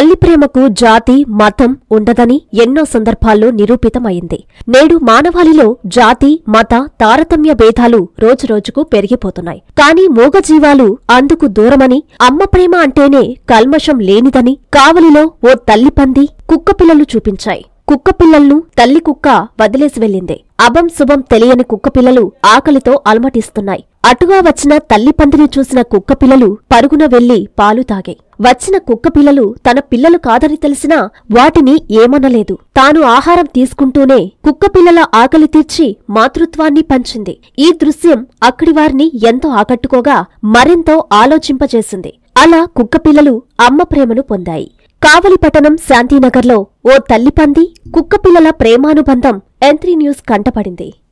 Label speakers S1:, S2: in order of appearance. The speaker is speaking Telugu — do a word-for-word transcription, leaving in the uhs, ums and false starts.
S1: తల్లి ప్రేమకు జాతి మతం ఉండదని ఎన్నో సందర్భాల్లో నిరూపితమైంది. నేడు మానవాళిలో జాతి మత తారతమ్య భేదాలు రోజురోజుకు పెరిగిపోతున్నాయి. కానీ మూగజీవాలు అందుకు దూరమని, అమ్మ ప్రేమ అంటేనే కల్మషం లేనిదని కావలిలో ఓ తల్లిపంది కుక్కపిల్లలు చూపించాయి. కుక్కపిల్లల్ను తల్లి కుక్క వదిలేసి వెళ్ళింది. అభం శుభం తెలియని కుక్కపిల్లలు ఆకలితో అలమటిస్తున్నాయి. అటుగా వచ్చిన తల్లిపందిని చూసిన కుక్కపిల్లలు పరుగున వెళ్లి పాలు తాగాయి. వచ్చిన కుక్కపిల్లలు తన పిల్లలు కాదని తెలిసినా వాటిని ఏమనలేదు. తాను ఆహారం తీసుకుంటూనే కుక్కపిల్లల ఆకలి తీర్చి మాతృత్వాన్ని పంచింది. ఈ దృశ్యం అక్కడి వారిని ఎంతో ఆకట్టుకోగా మరెంతో ఆలోచింపజేసింది. అలా కుక్కపిల్లలు అమ్మ ప్రేమను పొందాయి. కావలి పట్టణం శాంతినగర్లో ఓ తల్లిపంది కుక్కపిల్లల ప్రేమానుబంధం ఎన్ త్రీ న్యూస్ కంటపడింది.